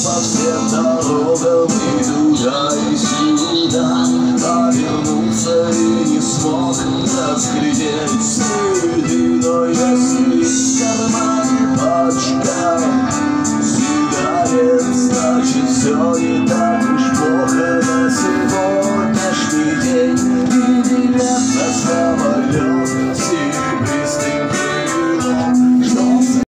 по всем дорогам и туда, и сюда. А вернулся и не смог разглядеть следы. Но если в кармане пачка сигарет, значит все не так.